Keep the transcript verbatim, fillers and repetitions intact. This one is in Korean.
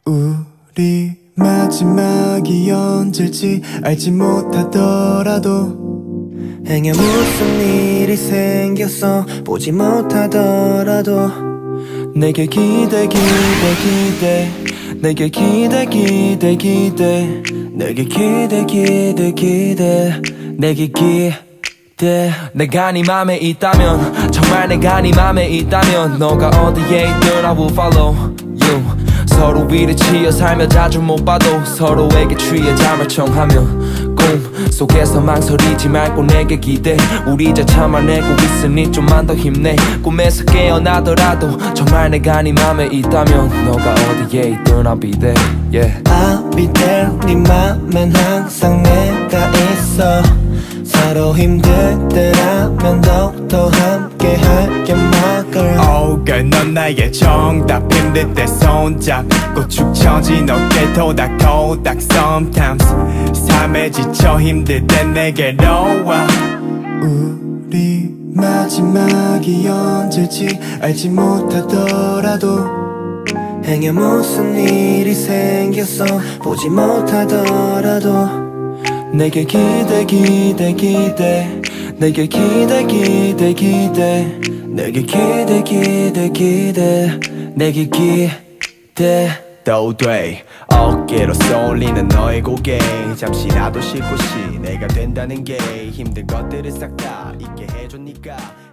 우리 마지막이 언제일지 알지 못하더라도 행여 무슨 일이 생겼어 보지 못하더라도 내게 기대 기대 기대 내게 기대 기대 기대 내게 기대 기대 기대 내게 기대 내가 네 맘에 있다면 정말 내가 네 맘에 있다면 너가 어디에 있든 I will follow you 서로 위를 치여 살며 자주 못 봐도 서로에게 취해 잠을 청하며 꿈 속에서 망설이지 말고 내게 기대 우리 잘 참아내고 있으니 좀만 더 힘내 꿈에서 깨어나더라도 정말 내가 네 맘에 있다면 너가 어디에 있든 I'll be there yeah. I'll be there 네 맘엔 항상 내가 있어 서로 힘들 때라면 더욱더 함께 할게 my girl Oh girl 넌 나의 정답 힘들 때 손잡고 축 처진 어깨 토닥토닥 Sometimes 삶에 지쳐 힘들 때 내게로 와 우리 마지막이 언제일지 알지 못하더라도 행여 무슨 일이 생겼어 보지 못하더라도 내게 기대 기대 기대 내게 기대 기대 기대 내게 기대 기대 기대 내게 기대 또 돼 어깨로 쏠리는 너의 고개 잠시라도 쉴 곳이 내가 된다는 게 힘든 것들을 싹 다 잊게 해줘 니까